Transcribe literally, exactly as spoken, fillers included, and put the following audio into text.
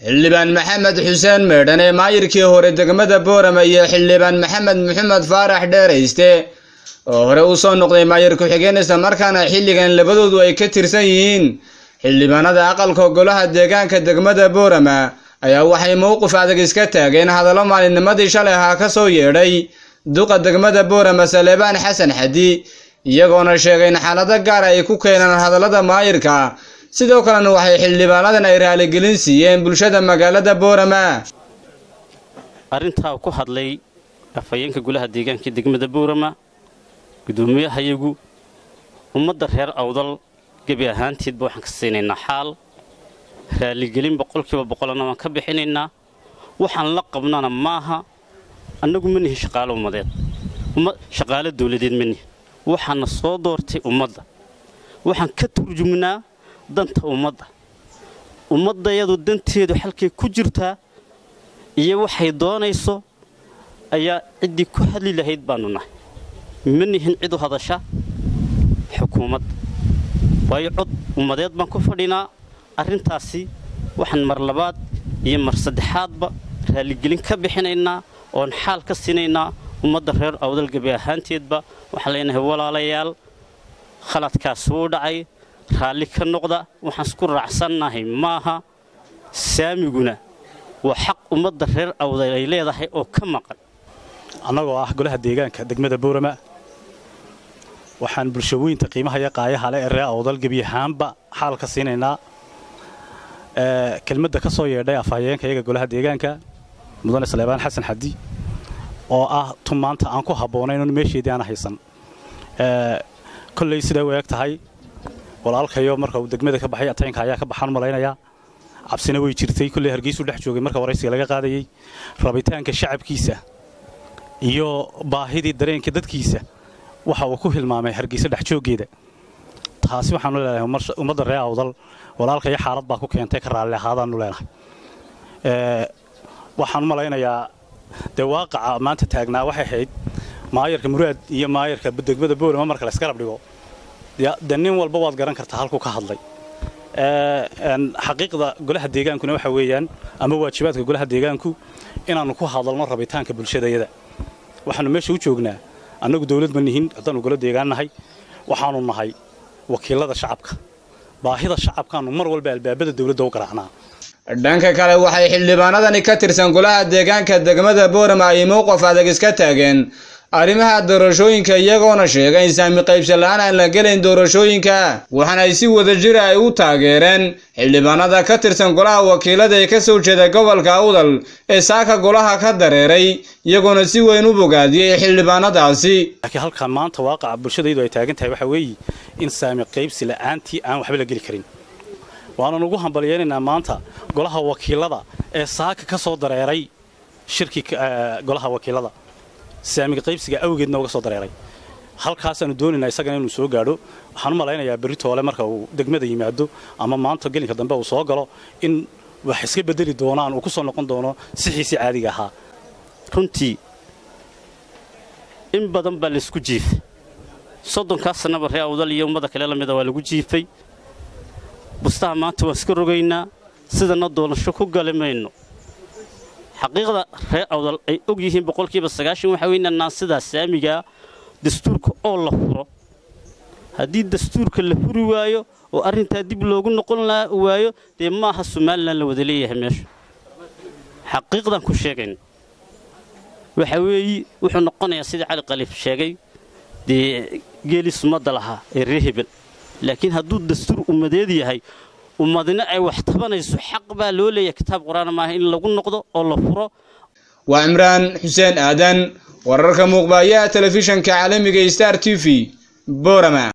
xildhibaan maxamed xuseen meedhan ee maayirkii hore degmada Boorama iyo xildhibaan maxamed maxamed faarax dheerayste oo hore u soo noqday maayir ku-xigeen isla markaana xilligan labadoodu ay ka tirsan yihiin xildhibaanada aqalka golaha deegaanka degmada Boorama ayaa waxay mowqif adag iska taageen hadallo maalinnimadii shalay ahaa ka soo yeedhay duqa degmada Boorama Saleebaan Xasan Xadi iyagoona sheegay in xaalado gaar ay ku keenaan hadallada maayirka sidoo kalena waxay xildhibaanadan ay raali gelin siiyeen bulshada magaalada Boorama arinta ku hadlay afayeenka golaha deegaanka degmada Boorama gudoomiyaha iyagu ummadda reer awdal gabi ahaanteed waxaan ka siinayna xaal raali gelin boqolkiiba boqolna waan ka bixinaynaa waxaan la qabnana maaha annagu ma nihin shaqaale ummadeed uma shaqaale dawladeed ma nihin waxaan soo doortay ummadda waxaan ka turjuminaa danta ummadda ummadda iyadu danteedu halkay ku jirtaa iyo waxay doonayso ayaa cidii ku hadli lahayd baanu nahay ma nihin cid u hadasha xukuumad way cod ummadeed baan ku fadhinaa arintaasi waxaan mar labaad iyo mar saddexaadba raali gelin ka bixinaynaa oo xaal ka siinaynaa ummadda reer awdal gabi ahaanteedba waxa leenahay walaalayaal khaladkaas uu dhacay raali ka noqda waxaan isku raacsanahay maaha saamiguna waa xaq ummadda reer awdal ay leedahay oo ka maqan annagoo ah golaha deegaanka degmada Boorama waxaan bulshooyinka qiimaha iyo qaayaha leh ee reer awdal gabi ahaanba xaal ka siinaynaa ee kelmadda ka soo yeedhay afayeenka iyaga golaha deegaanka mudane Saleebaan Xasan Xadi oo ah tumaanta aan ku haboonayn oo meesheedii aan haysan ee kulay sida weeg tahay walaalkayo marka uu degmada ka baxay ataynka ayaa ka baxan malaynaya cabsina way jirtay kulay Hargeysa dhex joogay marka waraysiga laga qaadayay rabitaanka shacabkiisa iyo baahidii dareenka dadkiisa waxa uu ku hilmaamay Hargeysa dhex joogeeda taasi waxaan u leeyahay ummadda reer awdal walaalkayo xaalad baa ku keentay ka raali ahaadaan u leeyahay ee waxaan malaynayaa de waaqaca maanta taagnaa waxay ahayd maayirka muraad iyo maayirka degmada Boorama marka la iska rab dhigo nin walba waad garan kartaa halku ka hadlay ee xaqiiqda golaha deegaankuna waxa weeyaan ama waajibaadka golaha deegaanku inaanu ku hadalno rabitaanka bulshadayada waxaanu meesha u joognaa annagu dawlad ma nihin hadaan golaha deegaanahay waxaanu nahay wakiilada shacabka baahida shacabkaanu mar walba albaabada dawladda u garaacnaa dhanka kale waxay xildhibaanadani ka tirsan golaha deegaanka degmada Boorama ay mowqif adag iska taageen arrimaha doorashooyinka iyagoona sheegay in saami qaybsan la'aan aan la gelin doorashooyinka waxaana ay si wada jir ah u taageereen xildhibaanada ka tirsan golaha wakiilada ee ka soo jeeda gobolka Awdal ee saaka golaha ka dareeray iyagoona si weyn u bogaadiyay xildhibaanadaasi laakiin halka maanta waaqaca bulshadaydu ay taagan tahay waxa weeye in saami qaybsi la'aantii aan waxba la geli karin waana ugu hambalyeynaa maanta golaha wakiilada ee saaka ka soo dareeray shirki golaha wakiilada saamiga qaybsiga awgeedna uga soo dareeray halkaas aanu doonaynaa isagana inuu soo gaadho waxaan u malaynayaa beritoole marka uu degmada yimaado ama maanta gelinka dambe uu soo galo in wax iska bedeli doonaan uu ku soo noqon doono sixiisi caadiga ahaa runtii in badan baa la isku jiifay soddonkaas sanaba reer awdal iyo ummadda kale la mid ah waa lagu jiifay bustaha maanta waan iska rogaynaa sidana doonasho ku galimayno xaqiiqda reer awdal ay og yihiin boqolkiiba sagaashan waxa weynaa sida saamiga dastuurka oo la furo haddii dastuurka la furi waayo oo arinta dib loogu noqon waayo de maaha Soomaaliland la wada leeyahay meesha xaqiiqdan ku sheegayn waxa weeyi wuxuu noqonayaa sida Cali Qaliif sheegay de geelis umada laha ee reehbel laakiin hadduu dastuur ummadeed yahay ummadina ay wax tabanayso xaq baa loo leeyahay kitaab quraan ma in lagu noqdo oo la furo waa Imraan Xuseen Aadan wararka muuqbaaya telefishanka caalamiga Star T V Boorama.